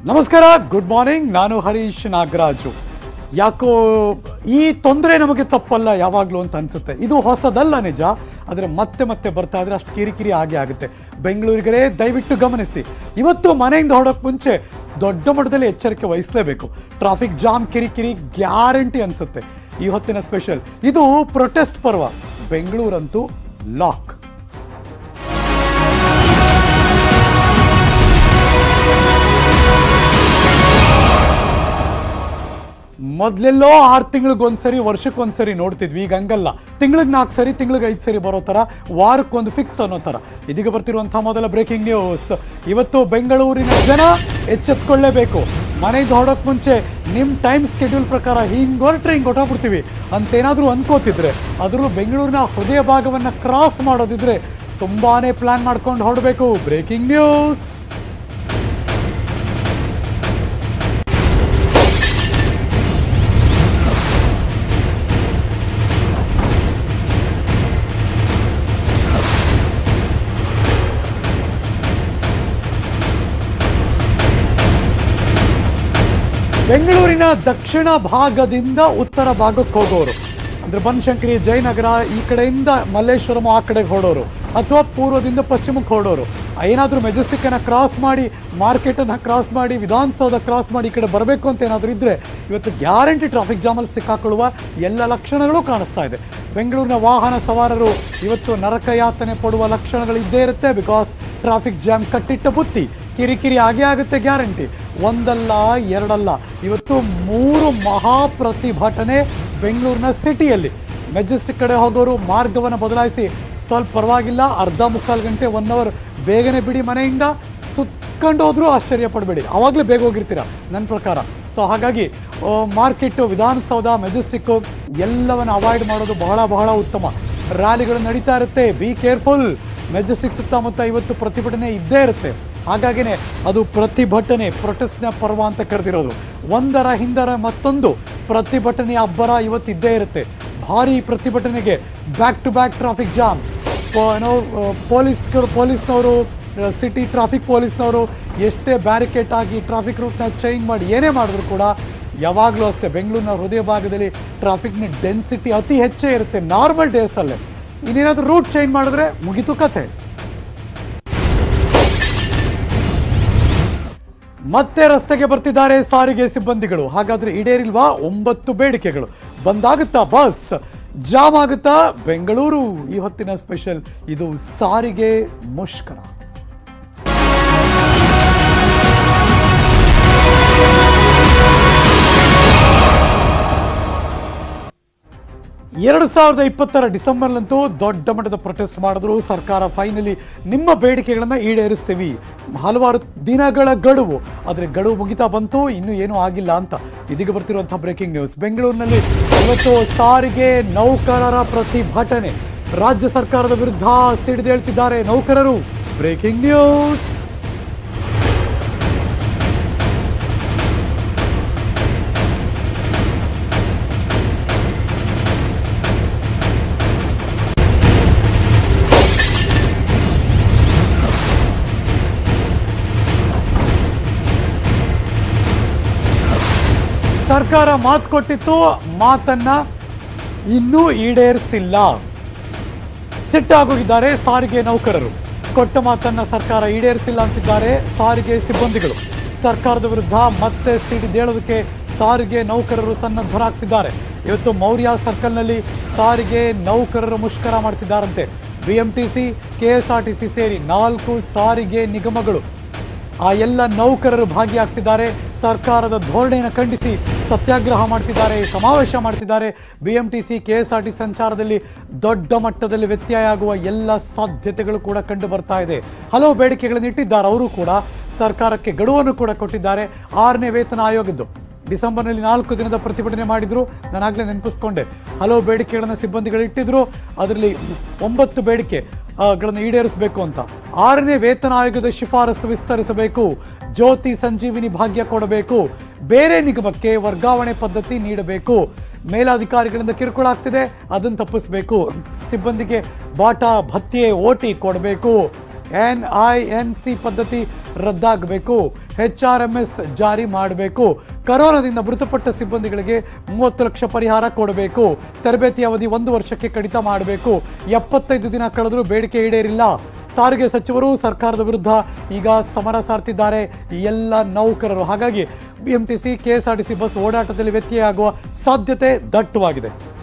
ನಮಸ್ಕಾರ, good morning. ನಾನು ಹರೀಶ್ ನಾಗರಾಜು. ಯಾಕೋ ಈ ತೊಂದರೆ ನಮಗೆ ತಪ್ಪಲ್ಲ ಯಾವಾಗಲೂ ಅಂತ ಅನಿಸುತ್ತೆ. ಇದು ಹೊಸದಲ್ಲ ನಿಜ, ಆದರೆ ಮತ್ತೆ ಮತ್ತೆ ಬರ್ತಾ ಇದ್ರೆ ಅಷ್ಟು ಕಿರಿಕಿರಿ ಆಗೇ ಆಗುತ್ತೆ. ಬೆಂಗಳೂರಿಗರೇ ದಯವಿಟ್ಟು ಗಮನಿಸಿ, ಇವತ್ತು ಮನೆಯಿಂದ ಹೊರಡೋಕ್ಕೆ ಮುಂಚೆ ದೊಡ್ಡ ಮಟ್ಟದಲ್ಲಿ ಎಚ್ಚರಿಕೆ ವಹಿಸಲೇಬೇಕು. ಟ್ರಾಫಿಕ್ ಜಾಮ್ ಕಿರಿಕಿರಿ ಗ್ಯಾರಂಟಿ ಅನಿಸುತ್ತೆ. ಈ ಹೊತ್ತಿನ ಸ್ಪೆಷಲ್ ಇದು ಪ್ರೊಟೆಸ್ಟ್ ಪರ್ವ. ಬೆಂಗಳೂರಂತೂ ಲಾಕ್. ಮೊದಲೆಲ್ಲೋ 6 ತಿಂಗಳಿಗೊಂದ್ಸರಿ, ವರ್ಷಕ್ಕೊಂದ್ಸರಿ ನೋಡ್ತಿದ್ವಿ. ಈಗ ಹಂಗಲ್ಲ, ತಿಂಗಳಿಗೆ 4 ಸರಿ, ತಿಂಗಳಿಗೆ 5 ಸರಿ ಬರೋ ಥರ, ವಾರಕ್ಕೊಂದು ಫಿಕ್ಸ್ ಅನ್ನೋ ಥರ. ಇದೀಗ ಬರ್ತಿರುವಂಥ ಮೊದಲ ಬ್ರೇಕಿಂಗ್ ನ್ಯೂಸ್. ಇವತ್ತು ಬೆಂಗಳೂರಿನ ಜನ ಎಚ್ಚೆತ್ಕೊಳ್ಳೇಬೇಕು. ಮನೆಯಿಂದ ಹೊರಡೋಕ್ಕೆ ಮುಂಚೆ ನಿಮ್ಮ ಟೈಮ್ ಸ್ಕೆಡ್ಯೂಲ್ ಪ್ರಕಾರ ಹಿಂಗೆ ಹೊರಟ್ರೆ ಹಿಂಗೆ ಹೊಟ್ಟೋಗ್ಬಿಡ್ತೀವಿ ಅಂತೇನಾದರೂ ಅನ್ಕೋತಿದ್ರೆ, ಅದರಲ್ಲೂ ಬೆಂಗಳೂರಿನ ಹೃದಯ ಭಾಗವನ್ನು ಕ್ರಾಸ್ ಮಾಡೋದಿದ್ರೆ ತುಂಬಾ ಪ್ಲ್ಯಾನ್ ಮಾಡ್ಕೊಂಡು ಹೊರಡಬೇಕು. Breaking news. ಬೆಂಗಳೂರಿನ ದಕ್ಷಿಣ ಭಾಗದಿಂದ ಉತ್ತರ ಭಾಗಕ್ಕೆ ಹೋಗೋರು, ಅಂದರೆ ಬನಶಂಕರಿ, ಜಯನಗರ, ಈ ಕಡೆಯಿಂದ ಮಲ್ಲೇಶ್ವರಂ ಆ ಕಡೆಗೆ ಹೊರಡೋರು, ಅಥವಾ ಪೂರ್ವದಿಂದ ಪಶ್ಚಿಮಕ್ಕೆ ಹೊರಡೋರು, ಏನಾದರೂ ಮೆಜೆಸ್ಟಿಕ್ಕನ್ನು ಕ್ರಾಸ್ ಮಾಡಿ, ಮಾರ್ಕೆಟನ್ನು ಕ್ರಾಸ್ ಮಾಡಿ, ವಿಧಾನಸೌಧ ಕ್ರಾಸ್ ಮಾಡಿ ಈ ಕಡೆ ಬರಬೇಕು ಅಂತ ಏನಾದರೂ ಇದ್ದರೆ ಇವತ್ತು ಗ್ಯಾರಂಟಿ ಟ್ರಾಫಿಕ್ ಜಾಮಲ್ಲಿ ಸಿಕ್ಕಾಕೊಳ್ಳುವ ಎಲ್ಲ ಲಕ್ಷಣಗಳು ಕಾಣಿಸ್ತಾ ಇದೆ. ಬೆಂಗಳೂರಿನ ವಾಹನ ಸವಾರರು ಇವತ್ತು ನರಕಯಾತನೆ ಪಡುವ ಲಕ್ಷಣಗಳು ಇದ್ದೇ ಇರುತ್ತೆ. ಬಿಕಾಸ್ ಟ್ರಾಫಿಕ್ ಜಾಮ್ ಕಟ್ಟಿಟ್ಟ ಬುತ್ತಿ, ಕಿರಿಕಿರಿ ಆಗೇ ಆಗುತ್ತೆ ಗ್ಯಾರಂಟಿ. ಒಂದಲ್ಲ ಎರಡಲ್ಲ, ಇವತ್ತು 3 ಮಹಾ ಪ್ರತಿಭಟನೆ ಬೆಂಗಳೂರಿನ ಸಿಟಿಯಲ್ಲಿ. ಮೆಜೆಸ್ಟಿಕ್ ಕಡೆ ಹೋಗೋರು ಮಾರ್ಗವನ್ನು ಬದಲಾಯಿಸಿ, ಸ್ವಲ್ಪ ಪರವಾಗಿಲ್ಲ, ಅರ್ಧ ಮುಕ್ಕಾಲು ಗಂಟೆ 1 ಅವರ್ ಬೇಗನೆ ಬಿಡಿ, ಮನೆಯಿಂದ ಸುತ್ಕೊಂಡು ಹೋದರೂ ಆಶ್ಚರ್ಯ ಪಡಬೇಡಿ, ಆವಾಗಲೇ ಬೇಗ ಹೋಗಿರ್ತೀರ ನನ್ನ ಪ್ರಕಾರ. ಸೊ ಹಾಗಾಗಿ ಮಾರ್ಕೆಟು, ವಿಧಾನಸೌಧ, ಮೆಜೆಸ್ಟಿಕ್ಕು ಎಲ್ಲವನ್ನು ಅವಾಯ್ಡ್ ಮಾಡೋದು ಬಹಳ ಬಹಳ ಉತ್ತಮ. ರ್ಯಾಲಿಗಳು ನಡೀತಾ ಇರುತ್ತೆ, ಬಿ ಕೇರ್ಫುಲ್. ಮೆಜೆಸ್ಟಿಕ್ ಸುತ್ತಮುತ್ತ ಇವತ್ತು ಪ್ರತಿಭಟನೆ ಇದ್ದೇ ಇರುತ್ತೆ. ಹಾಗಾಗಿನೇ ಅದು ಪ್ರತಿಭಟನೆ, ಪ್ರೊಟೆಸ್ಟ್ನ ಪರ್ವ ಅಂತ ಕರೆದಿರೋದು. ಒಂದರ ಹಿಂದರ ಮತ್ತೊಂದು ಪ್ರತಿಭಟನೆಯ ಅಬ್ಬರ ಇವತ್ತಿದ್ದೇ ಇರುತ್ತೆ. ಭಾರೀ ಪ್ರತಿಭಟನೆಗೆ back to back traffic jam. ಪೊಲೀಸ್ನವರು, ಸಿಟಿ ಟ್ರಾಫಿಕ್ ಪೊಲೀಸ್ನವರು ಎಷ್ಟೇ ಬ್ಯಾರಿಕೇಡ್ ಆಗಿ ಟ್ರಾಫಿಕ್ ರೂಟ್ನ ಚೇಂಜ್ ಮಾಡಿ ಏನೇ ಮಾಡಿದ್ರು ಕೂಡ ಯಾವಾಗಲೂ ಅಷ್ಟೇ ಬೆಂಗಳೂರಿನ ಹೃದಯ ಭಾಗದಲ್ಲಿ ಟ್ರಾಫಿಕ್ನ ಡೆನ್ಸಿಟಿ ಅತಿ ಹೆಚ್ಚೇ ಇರುತ್ತೆ ನಾರ್ಮಲ್ ಡೇಸಲ್ಲೇ. ಇನ್ನೇನಾದರೂ ರೂಟ್ ಚೇಂಜ್ ಮಾಡಿದ್ರೆ ಮುಗಿತು ಕತೆ. ಮತ್ತೆ ರಸ್ತೆಗೆ ಬರ್ತಿದ್ದಾರೆ ಸಾರಿಗೆ ಸಿಬ್ಬಂದಿಗಳು. ಹಾಗಾದ್ರೆ ಈಡೇರಿಲ್ವಾ 9 ಬೇಡಿಕೆಗಳು? ಬಂದಾಗುತ್ತಾ ಬಸ್? ಜಾಮ್ ಆಗುತ್ತಾ ಬೆಂಗಳೂರು? ಈ ಹೊತ್ತಿನ ಸ್ಪೆಷಲ್ ಇದು ಸಾರಿಗೆ ಮುಷ್ಕರ. 2020 ಡಿಸೆಂಬರ್ಲಂತೂ ದೊಡ್ಡ ಮಟ್ಟದ ಪ್ರೊಟೆಸ್ಟ್ ಮಾಡಿದ್ರು. ಸರ್ಕಾರ ಫೈನಲಿ ನಿಮ್ಮ ಬೇಡಿಕೆಗಳನ್ನು ಈಡೇರಿಸ್ತೀವಿ, ಹಲವಾರು ದಿನಗಳ ಗಡುವು, ಆದರೆ ಗಡುವು ಮುಗಿತಾ ಬಂತು, ಇನ್ನೂ ಏನೂ ಆಗಿಲ್ಲ ಅಂತ. ಇದೀಗ ಬರ್ತಿರುವಂಥ ಬ್ರೇಕಿಂಗ್ ನ್ಯೂಸ್. ಬೆಂಗಳೂರಿನಲ್ಲಿ ಇವತ್ತು ಸಾರಿಗೆ ನೌಕರರ ಪ್ರತಿಭಟನೆ. ರಾಜ್ಯ ಸರ್ಕಾರದ ವಿರುದ್ಧ ಸಿಡಿದೇಳ್ತಿದ್ದಾರೆ ನೌಕರರು. Breaking news. ಸರ್ಕಾರ ಮಾತು ಕೊಟ್ಟಿತ್ತು, ಮಾತನ್ನ ಇನ್ನೂ ಈಡೇರಿಸಿಲ್ಲ. ಸಿಟ್ಟಾಗೋಗಿದ್ದಾರೆ ಸಾರಿಗೆ ನೌಕರರು. ಕೊಟ್ಟ ಮಾತನ್ನ ಸರ್ಕಾರ ಈಡೇರಿಸಿಲ್ಲ ಅಂತಿದ್ದಾರೆ ಸಾರಿಗೆ ಸಿಬ್ಬಂದಿಗಳು. ಸರ್ಕಾರದ ವಿರುದ್ಧ ಮತ್ತೆ ಸಿಡಿದೇಳೋದಕ್ಕೆ ಸಾರಿಗೆ ನೌಕರರು ಸನ್ನದ್ಧರಾಗ್ತಿದ್ದಾರೆ. ಇವತ್ತು ಮೌರ್ಯ ಸರ್ಕಲ್ನಲ್ಲಿ ಸಾರಿಗೆ ನೌಕರರು ಮುಷ್ಕರ ಮಾಡ್ತಿದ್ದಾರಂತೆ. BMTC, KSRTC ಸೇರಿ 4 ಸಾರಿಗೆ ನಿಗಮಗಳು, ಆ ಎಲ್ಲ ನೌಕರರು ಭಾಗಿಯಾಗ್ತಿದ್ದಾರೆ. ಸರ್ಕಾರದ ಧೋರಣೆಯನ್ನು ಖಂಡಿಸಿ ಸತ್ಯಾಗ್ರಹ ಮಾಡ್ತಿದ್ದಾರೆ, ಸಮಾವೇಶ ಮಾಡ್ತಿದ್ದಾರೆ. BMTC, KSRTC ಸಂಚಾರದಲ್ಲಿ ದೊಡ್ಡ ಮಟ್ಟದಲ್ಲಿ ವ್ಯತ್ಯಯ ಆಗುವ ಎಲ್ಲ ಸಾಧ್ಯತೆಗಳು ಕೂಡ ಕಂಡು ಬರ್ತಾ ಇದೆ. ಹಲವು ಬೇಡಿಕೆಗಳನ್ನು ಇಟ್ಟಿದ್ದಾರೆ ಅವರು ಕೂಡ. ಸರ್ಕಾರಕ್ಕೆ ಗಡುವನ್ನು ಕೂಡ ಕೊಟ್ಟಿದ್ದಾರೆ. 6ನೇ ವೇತನ ಆಯೋಗದ್ದು ಡಿಸೆಂಬರ್ನಲ್ಲಿ 4 ದಿನದ ಪ್ರತಿಭಟನೆ ಮಾಡಿದ್ರು. ನಾನು ಆಗಲೇ ನೆನಪಿಸ್ಕೊಂಡೆ. ಹಲವು ಬೇಡಿಕೆಗಳನ್ನು ಸಿಬ್ಬಂದಿಗಳು ಇಟ್ಟಿದ್ರು. ಅದರಲ್ಲಿ 9 ಬೇಡಿಕೆಗಳನ್ನು ಈಡೇರಿಸಬೇಕು ಅಂತ. 6ನೇ ವೇತನ ಆಯೋಗದ ಶಿಫಾರಸು ವಿಸ್ತರಿಸಬೇಕು. ಜ್ಯೋತಿ ಸಂಜೀವಿನಿ ಭಾಗ್ಯ ಕೊಡಬೇಕು. ಬೇರೆ ನಿಗಮಕ್ಕೆ ವರ್ಗಾವಣೆ ಪದ್ಧತಿ ನೀಡಬೇಕು. ಮೇಲಾಧಿಕಾರಿಗಳಿಂದ ಕಿರುಕುಳ ಆಗ್ತಿದೆ, ಅದನ್ನು ತಪ್ಪಿಸಬೇಕು. ಸಿಬ್ಬಂದಿಗೆ ಬಾಟಾ ಭತ್ಯೆ OT ಕೊಡಬೇಕು. NINC ಪದ್ಧತಿ ರದ್ದಾಗಬೇಕು. HRMS ಜಾರಿ ಮಾಡಬೇಕು. ಕರೋನಾದಿಂದ ಮೃತಪಟ್ಟ ಸಿಬ್ಬಂದಿಗಳಿಗೆ 30 ಲಕ್ಷ ಪರಿಹಾರ ಕೊಡಬೇಕು. ತರಬೇತಿ ಅವಧಿ 1 ವರ್ಷಕ್ಕೆ ಕಡಿತ ಮಾಡಬೇಕು. 75 ದಿನ ಕಳೆದರೂ ಬೇಡಿಕೆ ಈಡೇರಿಲ್ಲ. ಸಾರಿಗೆ ಸಚಿವರು ಸರ್ಕಾರದ ವಿರುದ್ಧ ಈಗ ಸಮರ ಸಾರ್ತಿದ್ದಾರೆ ಈ ಎಲ್ಲ ನೌಕರರು. ಹಾಗಾಗಿ BMTC, KSRTC ಬಸ್ ಓಡಾಟದಲ್ಲಿ ವ್ಯತ್ಯಯ ಆಗುವ ಸಾಧ್ಯತೆ ದಟ್ಟವಾಗಿದೆ.